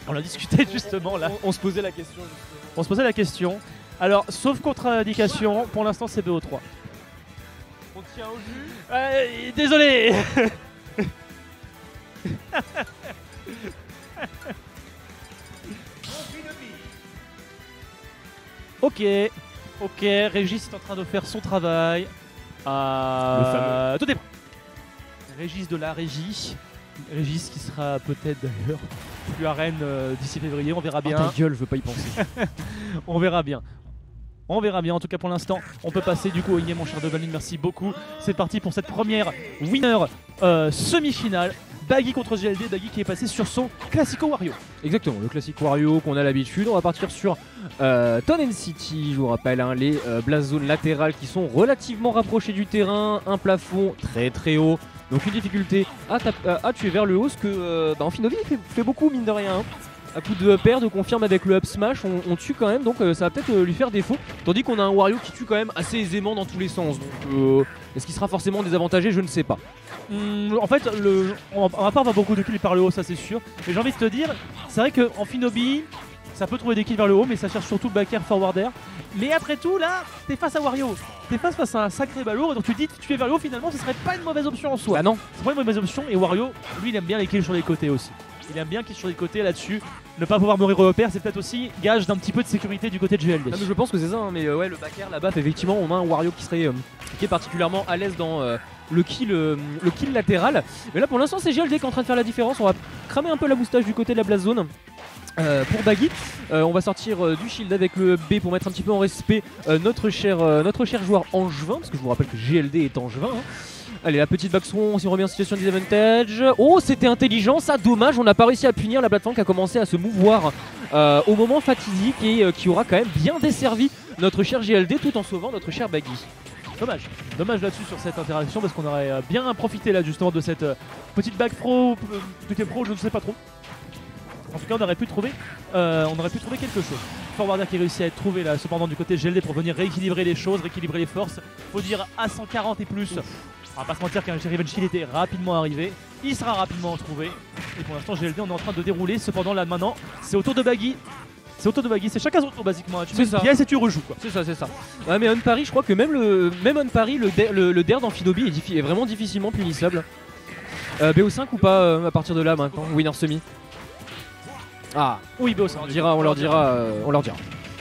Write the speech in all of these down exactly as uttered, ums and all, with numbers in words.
On l'a discuté justement là. On, on se posait la question. Justement. On se posait la question. Alors, sauf contre-indication, pour l'instant c'est B O trois. On tient au jus. Euh, désolé. Ok, ok, Régis est en train de faire son travail. Euh, Le tout est prêt. Régis de la régie. Régis qui sera peut-être d'ailleurs plus à Rennes euh, d'ici février, on verra bien. Oh, ta gueule, je veux pas y penser. On verra bien. On verra bien, en tout cas pour l'instant, on peut passer du coup au Igné, mon cher Devaline, merci beaucoup. C'est parti pour cette première winner euh, semi-finale. Baggy contre G L D, Baggy qui est passé sur son Classico Wario. Exactement, le classique Wario qu'on a l'habitude. On va partir sur euh, Town City, je vous rappelle, hein, les euh, blast zones latérales qui sont relativement rapprochées du terrain, un plafond très très haut, donc une difficulté à, à, à tuer vers le haut, ce que euh, bah, Amphinobi fait, fait beaucoup mine de rien. Hein. À coup de paire, de confirme avec le up smash, on, on tue quand même, donc euh, ça va peut-être euh, lui faire défaut. Tandis qu'on a un Wario qui tue quand même assez aisément dans tous les sens. Donc euh, est-ce qu'il sera forcément désavantagé? Je ne sais pas. Mmh, en fait, le, on va pas avoir beaucoup de kills par le haut, ça c'est sûr. Mais j'ai envie de te dire, c'est vrai qu'en Finobi, ça peut trouver des kills vers le haut, mais ça cherche surtout back air, forward air. Mais après tout, là, t'es face à Wario. T'es face, face à un sacré balourd, et donc tu te dis que tuer vers le haut, finalement, ce serait pas une mauvaise option en soi. Bah non. C'est pas une mauvaise option, et Wario, lui, il aime bien les kills sur les côtés aussi. Il aime bien qu'il est sur les côtés là-dessus. Ne pas pouvoir mourir au repère, c'est peut-être aussi gage d'un petit peu de sécurité du côté de G L D. Ah, mais je pense que c'est ça, hein, mais euh, ouais, le back air, la baffe, effectivement, on a un Wario qui serait euh, qui est particulièrement à l'aise dans euh, le, kill, euh, le kill latéral. Mais là, pour l'instant, c'est G L D qui est en train de faire la différence. On va cramer un peu la moustache du côté de la blast zone. Euh, pour Baggy, euh, on va sortir euh, du shield avec le B pour mettre un petit peu en respect euh, notre, cher, euh, notre cher joueur angevin, parce que je vous rappelle que G L D est angevin. Hein. Allez, la petite Baxron, on s'y remet en situation de disadvantage. Oh, c'était intelligent, ça, dommage, on n'a pas réussi à punir la plateforme qui a commencé à se mouvoir euh, au moment fatidique et euh, qui aura quand même bien desservi notre cher G L D tout en sauvant notre cher Baggy. Dommage, dommage là-dessus sur cette interaction parce qu'on aurait bien profité là justement de cette euh, petite bague pro, euh, petite pro, je ne sais pas trop. En tout cas, on aurait pu trouver, euh, on aurait pu trouver quelque chose. Forwarder qui réussit à être trouvé là, cependant du côté G L D pour venir rééquilibrer les choses, rééquilibrer les forces. Faut dire à cent quarante et plus. Ouf. On va pas se mentir qu'un Riven Shield était rapidement arrivé. Il sera rapidement trouvé. Et pour l'instant, G L D, on est en train de dérouler. Cependant, là maintenant, c'est au tour de Baggy. C'est au tour de Baggy, c'est chacun son tour basiquement. Tu mets une pièce et tu rejoues quoi. C'est ça, c'est ça. Ouais, mais on Paris, je crois que même le même on Paris, le, le, le dair d'Amphinobi est, est vraiment difficilement punissable. Euh, B O cinq ou pas euh, à partir de là maintenant, winner semi. Ah, oui, B O cinq. On, dira, on leur dira, euh, on leur dira.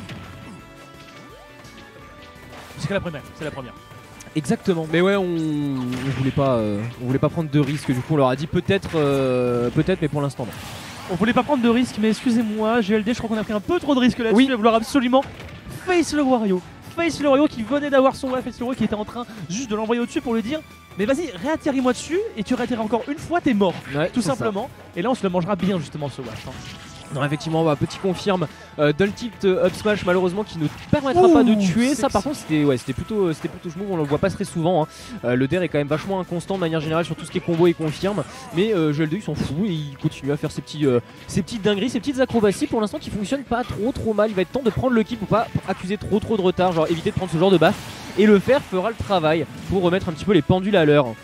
C'est que la première, c'est la première. Exactement, mais ouais, on, on voulait pas, euh, on voulait pas prendre de risques. Du coup, on leur a dit peut-être, euh, peut-être, mais pour l'instant non. On voulait pas prendre de risques, mais excusez-moi, G L D, je crois qu'on a pris un peu trop de risques là-dessus. Oui. À vouloir absolument face le Wario. Face le Wario qui venait d'avoir son face le Wario qui était en train juste de l'envoyer au-dessus pour lui dire mais vas-y, réatterris-moi dessus et tu réatterris encore une fois, t'es mort. Ouais, tout simplement. Ça. Et là, on se le mangera bien justement ce wash. Hein. Non, effectivement, bah, petit confirme euh, Dull Tilt euh, Up Smash malheureusement qui ne permettra Ouh, pas de tuer. Ça, par contre, c'était ouais, plutôt, c'était plutôt je on le voit pas très souvent. Hein. Euh, le D R est quand même vachement inconstant de manière générale sur tout ce qui est combo et confirme. Mais euh, G L D, il s'en fout et il continue à faire ses, petits, euh, ses petites dingueries, ses petites acrobaties pour l'instant qui fonctionnent pas trop trop mal. Il va être temps de prendre le kill pour pas accuser trop trop de retard, genre éviter de prendre ce genre de baffe. Et le faire fera le travail pour remettre un petit peu les pendules à l'heure.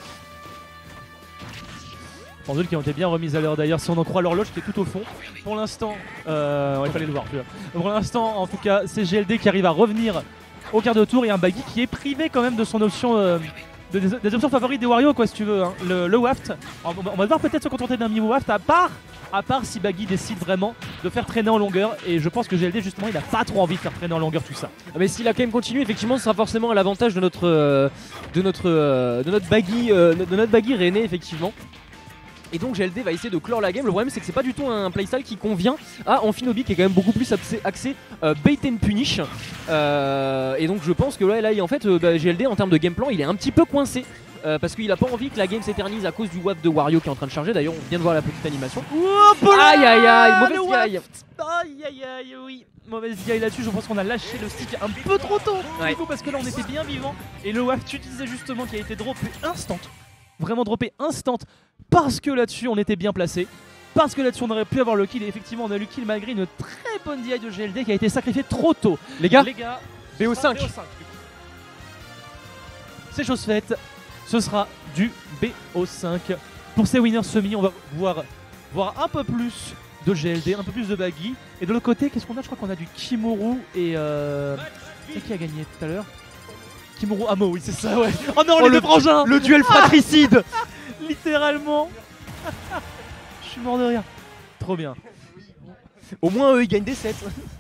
Pendules qui ont été bien remises à l'heure d'ailleurs, si on en croit l'horloge qui est tout au fond. Pour l'instant, euh, on va pas aller le voir. Pour l'instant, en tout cas, c'est G L D qui arrive à revenir au quart de tour et un Baggy qui est privé quand même de son option, euh, de, des, des options favorites des Wario, quoi, si tu veux. Hein. Le, le waft, on, on va devoir peut-être se contenter d'un mini waft à part, à part si Baggy décide vraiment de faire traîner en longueur. Et je pense que G L D justement, il a pas trop envie de faire traîner en longueur tout ça. Mais s'il a quand même continué, effectivement, ce sera forcément à l'avantage de notre, euh, de notre, euh, de notre Baggy, euh, de notre Baggy René, effectivement. Et donc G L D va essayer de clore la game. Le problème c'est que c'est pas du tout un playstyle qui convient à Amphinobi qui est quand même beaucoup plus axé, axé euh, bait and punish. Euh, et donc je pense que là, là en fait euh, bah, G L D en termes de game plan il est un petit peu coincé. Euh, parce qu'il a pas envie que la game s'éternise à cause du waft de Wario qui est en train de charger. D'ailleurs on vient de voir la petite animation. Aïe aïe aïe, mauvaise gueule. Aïe aïe aïe, oui, mauvaise gueule là-dessus. Je pense qu'on a lâché le stick un peu trop tôt ouais. Du coup parce que là on était bien vivant. Et le waft tu disais justement qui a été droppé instant. Vraiment droppé instant parce que là-dessus on était bien placé, parce que là-dessus on aurait pu avoir le kill et effectivement on a eu le kill malgré une très bonne D I de G L D qui a été sacrifiée trop tôt. Les gars, Les gars B O cinq. C'est chose faite, ce sera du B O cinq. Pour ces winners semi, on va pouvoir voir un peu plus de G L D, un peu plus de Baggy. Et de l'autre côté, qu'est-ce qu'on a? Je crois qu'on a du Kimuru et... Euh... C'est qui a gagné tout à l'heure? Kimuru Amo, oui c'est ça, ouais. Oh non, Oh, les le- deux frangins. Le duel fratricide. Littéralement. Je suis mort de rire. Trop bien. Au moins eux ils gagnent des sets.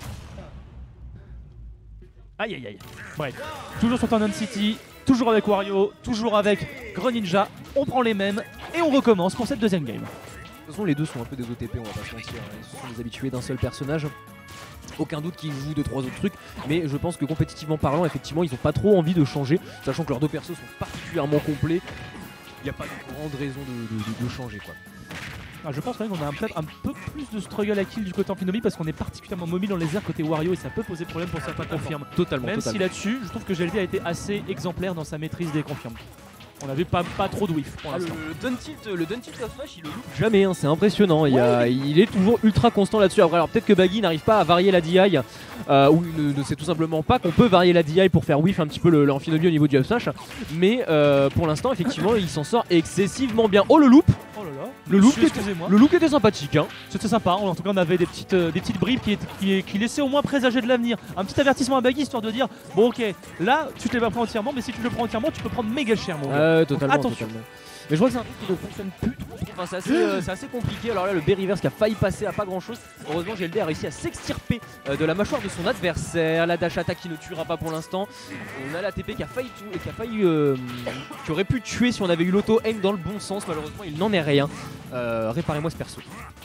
Aïe aïe aïe. Bref, toujours sur Tournament City, toujours avec Wario, toujours avec Greninja. On prend les mêmes et on recommence pour cette deuxième game. De toute façon les deux sont un peu des O T P, on va pas se mentir. Ils se sont des habitués d'un seul personnage. Aucun doute qu'ils jouent deux trois autres trucs, mais je pense que compétitivement parlant, effectivement, ils ont pas trop envie de changer, sachant que leurs deux persos sont particulièrement complets. Il n'y a pas de grande raison de, de, de- de changer quoi. Ah, je pense quand même qu'on a un- peut-être un peu plus de struggle à kill du côté Amphinobi parce qu'on est particulièrement mobile dans les airs côté Wario et ça peut poser problème pour certains confirmes. Totalement, Même totalement. si là-dessus, je trouve que G L D a été assez exemplaire dans sa maîtrise des confirmes. On avait pas, pas trop de whiff pour Ah, le, l'instant. le down tilt, le down tilt of smash, il le loupe jamais, hein, c'est impressionnant. Il, y a- il est toujours ultra constant là-dessus. Après, alors peut-être que Baggy n'arrive pas à varier la D I, euh, ou ne, ne sait tout simplement pas qu'on peut varier la D I pour faire whiff un petit peu le, le Amphinobi au niveau du up smash. Mais euh, pour l'instant, effectivement, il s'en sort excessivement bien. Oh le loop, Oh là là, le loop, Monsieur, était, excusez-moi. le loop était sympathique. Hein. C'était sympa, en tout cas on avait des petites, euh, des petites bribes qui, qui, qui laissaient au moins présager de l'avenir. Un petit avertissement à Baggy histoire de dire bon ok, là tu te l'as pas pris entièrement, mais si tu le prends entièrement, tu peux prendre méga cher mon gars. Euh, totalement, attention. totalement. Mais je vois que c'est un truc qui ne fonctionne plus trop. Enfin, c'est assez, euh, c'est assez compliqué. Alors là, le Berry Reverse qui a failli passer à pas grand chose. Heureusement, G L D a réussi à s'extirper euh, de la mâchoire de son adversaire. La dash attack qui ne tuera pas pour l'instant. On a la T P qui a failli, tout, qui a failli, euh, qui aurait pu tuer si on avait eu l'auto aim dans le bon sens. Malheureusement, il n'en est rien. Euh, Réparez-moi ce perso.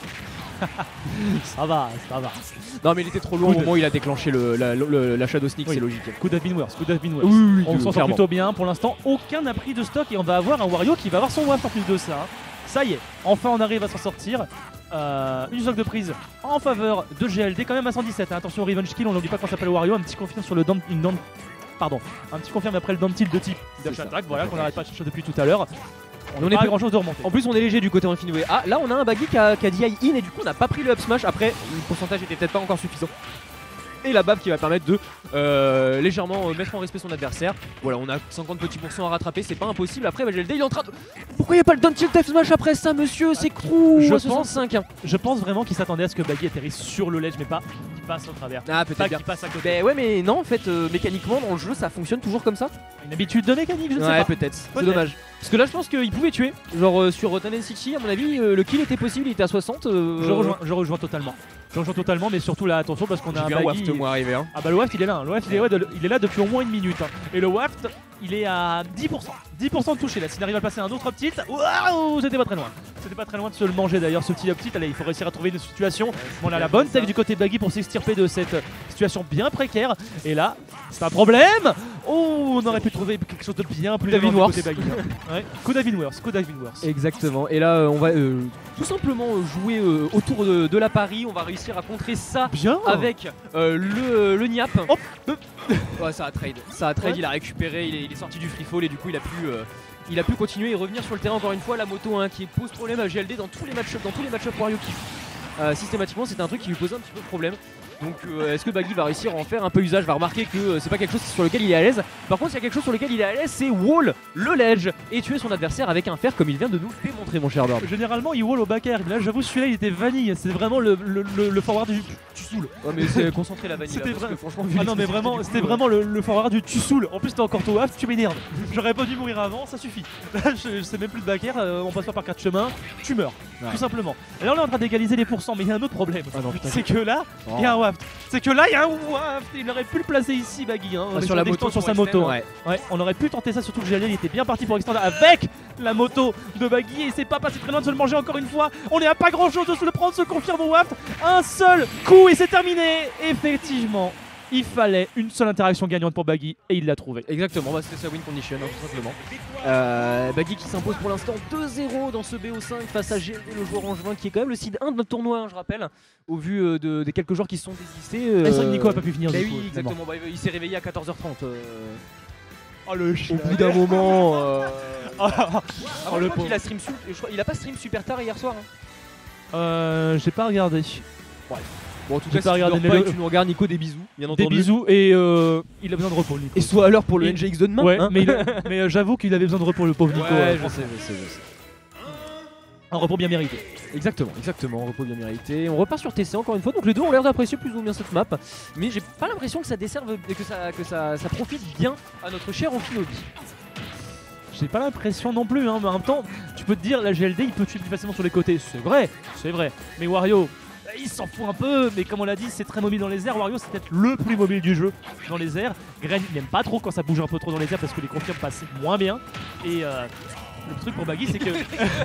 Ça va, ça va. Non, mais il était trop loin au Good. moment où il a déclenché le, la, le- la Shadow Sneak, Oui. c'est logique. Could have been worse, could have been worse. Oui, oui, oui, On s'en sort clairement. plutôt bien. Pour l'instant, aucun n'a pris de stock et on va avoir un Wario qui va avoir son waft en plus de ça. hein. Ça y est, enfin on arrive à s'en sortir. Euh, une stock de prise en faveur de G L D, quand même à cent dix-sept. hein. Attention au revenge kill, on n'oublie pas qu'on s'appelle Wario. Un petit confirme sur le down, une down- pardon, un petit confirme après le down tilt de type dash ça. attack. Voilà qu'on n'arrête pas de chercher depuis tout à l'heure. On On n'a est pas plus- grand chose de remonter. En plus, on est léger du côté Infinity. Ah, là, on a un Baggy qui a, qui a D I in et du coup, on n'a pas pris le up smash. Après, le pourcentage était peut-être pas encore suffisant. Et la baffe qui va permettre de euh, légèrement euh, mettre en respect son adversaire. Voilà, on a cinquante petits pourcents à rattraper, c'est pas impossible. Après, bah, G L D il est en train de. Pourquoi il n'y a pas le down tilt up smash après ça, monsieur? C'est crew Je à pense- soixante-cinq. Je pense vraiment qu'il s'attendait à ce que Baggy atterrisse sur le ledge, mais pas qu'il passe au travers. Ah, Pas peut-être bien. qu'il passe à côté. Ben ouais, mais non, en fait, euh, mécaniquement, dans le jeu, ça fonctionne toujours comme ça. Une habitude de mécanique, je ne sais Ouais, pas. peut-être. C'est Peut-être. dommage. Parce que là, je pense qu'il pouvait tuer. Genre euh, sur Tournament City, à mon avis, euh, le kill était possible, il était à soixante. euh, Je rejoins, je rejoins totalement. Je rejoins totalement, mais surtout là, attention parce qu'on a J'ai un vu un Baggy. waft, moi, arriver. Hein. Ah bah le waft il est là, hein. Le waft il est, ouais, de- il est là depuis au moins une minute hein. Et le waft il est à dix pour cent, dix pour cent de toucher là, s'il arrive à passer un autre up tilt, waouh, c'était pas très loin. C'était pas très loin de se le manger d'ailleurs ce petit up tilt, allez il faut réussir à trouver une situation. On a la bonne tech du côté Baggy pour s'extirper de cette situation bien précaire. Et là, c'est un problème. Oh, on aurait pu trouver quelque chose de bien plus David violent du côté Wars. Baggy. hein. Ouais, coup David Wars, coup David Wars. Exactement. Et là, euh, on va euh, tout simplement euh, jouer euh, autour de, de la Paris. On va réussir à contrer ça Bien. avec euh, le, le Niap. Hop. Ouais, ça a trade. Ça a trade, Ouais. il a récupéré, il est, il est sorti du free fall et du coup il a pu, euh, il a pu continuer et revenir sur le terrain encore une fois. La moto hein, qui pose problème à G L D dans tous les match-ups, dans tous les match-ups Wario qui euh, systématiquement c'était un truc qui lui posait un petit peu de problème. Donc euh, est-ce que Baggy va réussir à en faire un peu usage? Va remarquer que euh, c'est pas quelque chose sur lequel il est à l'aise. Par contre, il y a quelque chose sur lequel il est à l'aise, c'est wall le ledge et tuer son adversaire avec un fer comme il vient de nous le démontrer, mon cher Bird. Généralement il wall au back air, mais là j'avoue celui-là il était vanille, c'est vraiment le, le, le, le forward du tu saoules. Ouais, mais c'est concentré la vanille. C'était là, parce vrai- que franchement, vu Ah non mais l'expérience vraiment du c'était coup, euh, vraiment le, le forward du tu saoules. En plus t'es encore au waft, tu m'énerves. J'aurais pas dû mourir avant, ça suffit. Là je, je sais même plus de back air, euh, on passe pas par quatre chemins, tu meurs. Ouais. Tout simplement. Et là on est en train d'égaliser les pourcents, mais il y a un autre problème. Ah non, putain. C'est que là, il y a un waft. C'est que là il y a un waft. Il aurait pu le placer ici Baggy hein. Ah, Avec sur la son moto, extend sur sa pour moto. extend, hein. ouais. Ouais, on aurait pu tenter ça, surtout que Jalil était bien parti pour extendre avec la moto de Baggy et c'est pas passé très loin de se le manger encore une fois. On est à pas grand chose de se le prendre, se confirme au waft. Un seul coup et c'est terminé. Effectivement, il fallait une seule interaction gagnante pour Baggy et il l'a trouvé. Exactement, bah, c'était sa win condition, hein, tout simplement. Euh, Baggy qui s'impose pour l'instant deux zéro dans ce B O cinq face à G L D, le joueur angevin qui est quand même le seed un de notre tournoi, hein, je rappelle, au vu euh, de, des quelques joueurs qui se sont désistés. Et c'est vrai que euh, Nico a pas pu finir bah du oui, coup, finalement. exactement, bah, il s'est réveillé à quatorze heures trente. euh, Oh le au chien. bout d'un moment. Euh... Ah, Ah, Oh, je le crois qu'il pauvre. a stream su- je crois- il a pas stream super tard hier soir. hein. Euh, j'ai pas regardé. Bon, en tout J'ai cas, pas si tu regardé, dors mais pas le- et que tu nous regardes, Nico, des bisous, bien Des entendu. bisous et euh, il a besoin de repos Nico. Et soit à l'heure pour le Et- N G X de demain. Ouais, hein. mais, il a- mais euh, j'avoue qu'il avait besoin de repos le pauvre Nico. Ouais, euh, je sais, je sais, je sais. Un repos bien mérité. Exactement, exactement, repos bien mérité. On repart sur T C encore une fois, donc les deux ont l'air d'apprécier plus ou moins cette map. Mais j'ai pas l'impression que ça desserve et que, ça, que ça, ça profite bien à notre cher Amphinobie. J'ai pas l'impression non plus, hein, mais en même temps, tu peux te dire, la G L D il peut tuer plus facilement sur les côtés, c'est vrai, c'est vrai. Mais Wario, il s'en fout un peu, mais comme on l'a dit, c'est très mobile dans les airs. Wario, c'est peut-être le plus mobile du jeu dans les airs. Gren, il n'aime pas trop quand ça bouge un peu trop dans les airs parce que les confirmes passent moins bien. Et euh, le truc pour Baggy, c'est que.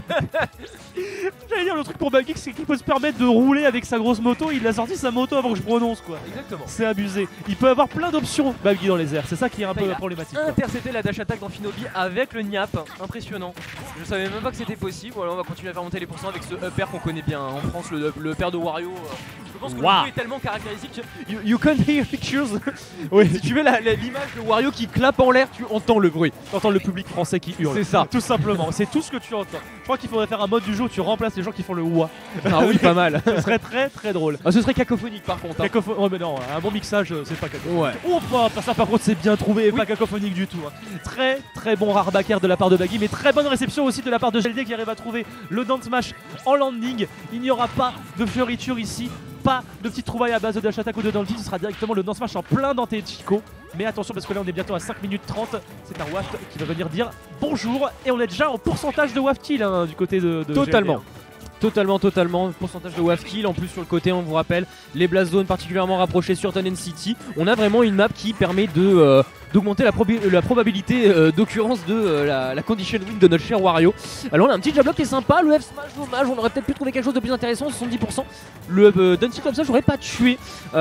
J'allais dire, le truc pour Baggy, c'est qu'il peut se permettre de rouler avec sa grosse moto. Il a sorti sa moto avant que je prononce, quoi. Exactement. C'est abusé. Il peut avoir plein d'options, Baggy, dans les airs. C'est ça qui est un Bah, peu il a problématique, quoi. Intercepter la dash attack d'Amphinobie avec le Niap, impressionnant. Je savais même pas que c'était possible. Voilà, on va continuer à faire monter les pourcents avec ce upper qu'on connaît bien en France, le, le upper de Wario. Je pense que Wow. le jeu est tellement caractéristique. You, you can hear pictures. Oui. Si tu mets l'image de Wario qui clappe en l'air, tu entends le bruit. T'entends le public français qui hurle. C'est ça. Tout simplement. C'est tout ce que tu entends. Je crois qu'il faudrait faire un mode du jeu où tu remplaces les gens qui font le ouah. Ah oui, pas mal. Ce serait très très drôle. Ah, ce serait cacophonique par contre. Hein. Cacopho- Ouais, mais non, un bon mixage, euh, c'est pas cacophonique. Ouais. Oh, bah, ça par contre, c'est bien trouvé et Oui. pas cacophonique du tout. hein. Très très bon rare backer de la part de Baggy, mais très bonne réception aussi de la part de G L D qui arrive à trouver le down smash en landing. Il n'y aura pas de fioriture ici. Pas de petite trouvaille à base de dash attack ou de down tilt, ce sera directement le down smash en plein dans tes Chico. Mais attention parce que là on est bientôt à cinq minutes trente, c'est un Waft qui va venir dire bonjour et on est déjà en pourcentage de Waft kill hein, du côté de, de Totalement. G L D, hein. Totalement, totalement. Pourcentage de Waft kill. En plus, sur le côté, on vous rappelle, les blast zones particulièrement rapprochées sur Town and City. On a vraiment une map qui permet de euh, d'augmenter la, probi- la probabilité euh, d'occurrence de euh, la, la condition win de notre cher Wario. Alors, on a un petit jab qui est sympa. Le F smash, dommage. On aurait peut-être pu trouver quelque chose de plus intéressant. soixante-dix pour cent. Le euh, down tilt comme ça, j'aurais pas tué.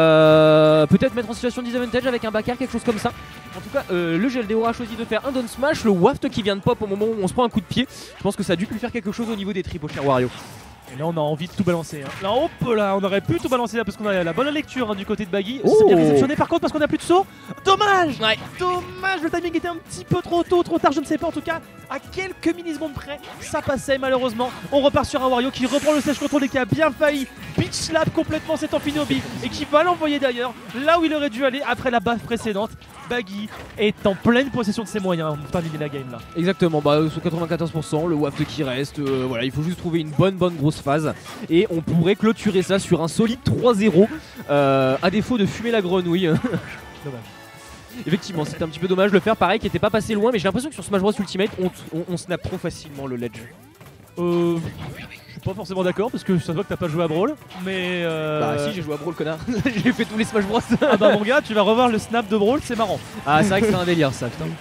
Euh, peut-être mettre en situation de disadvantage avec un backer, quelque chose comme ça. En tout cas, euh, le G L D aura choisi de faire un down smash. Le Waft qui vient de pop au moment où on se prend un coup de pied. Je pense que ça a dû lui faire quelque chose au niveau des tripes au cher Wario. Et là on a envie de tout balancer. Hein. Là hop là, on aurait pu tout balancer là parce qu'on a la bonne lecture hein, du côté de Baggy. Oh. C'est bien réceptionné par contre parce qu'on a plus de saut. Dommage. Ouais. Dommage, le timing était un petit peu trop tôt, trop tard, je ne sais pas. En tout cas, à quelques millisecondes près, ça passait malheureusement. On repart sur un Wario qui reprend le stage control et qui a bien failli bitch slap complètement cet Amphinobie et qui va l'envoyer d'ailleurs là où il aurait dû aller après la baffe précédente. Baggy est en pleine possession de ses moyens pour terminer la game là. Exactement, bah sur quatre-vingt-quatorze pour cent, le waft qui reste, euh, voilà, il faut juste trouver une bonne bonne grosse phase et on pourrait clôturer ça sur un solide trois zéro euh, à défaut de fumer la grenouille. Dommage. Effectivement, c'était un petit peu dommage de le faire, pareil, qui était pas passé loin, mais j'ai l'impression que sur Smash Bros Ultimate, on, on, on snap trop facilement le ledge. Euh... Je suis pas forcément d'accord parce que ça se voit que t'as pas joué à Brawl, mais euh... Bah si, j'ai joué à Brawl, connard. J'ai fait tous les Smash Bros. Ah bah mon gars, tu vas revoir le snap de Brawl, c'est marrant. Ah, c'est vrai que c'est un délire ça, putain.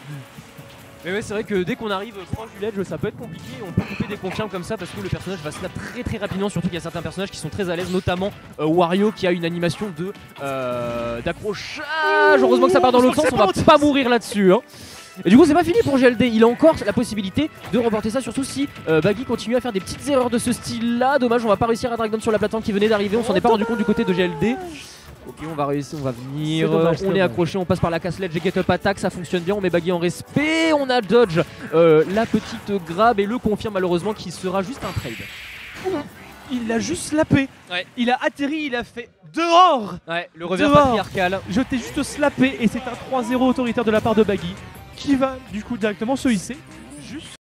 Mais ouais, c'est vrai que dès qu'on arrive proche du ledge, ça peut être compliqué. On peut couper des confirmes comme ça parce que le personnage va snap très très rapidement. Surtout qu'il y a certains personnages qui sont très à l'aise, notamment euh, Wario qui a une animation de euh, d'accrochage. Heureusement que ça part dans l'autre sens, on va pas mourir là-dessus. Hein. Et du coup, c'est pas fini pour G L D. Il a encore la possibilité de remporter ça, surtout si euh, Baggy continue à faire des petites erreurs de ce style-là. Dommage, on va pas réussir à drag down sur la plateforme qui venait d'arriver. On s'en est pas rendu compte du côté de G L D. Ok, on va réussir, on va venir, dommage, on est dommage. accroché, on passe par la casse ledge et get up attack, ça fonctionne bien, on met Baggy en respect, on a dodge euh, la petite grab et le confirme malheureusement qu'il sera juste un trade. Il l'a juste slappé. Ouais. Il a atterri, il a fait dehors. Ouais, le revers Dehors. patriarcal. Je t'ai juste slappé et c'est un trois zéro autoritaire de la part de Baggy qui va du coup directement se hisser juste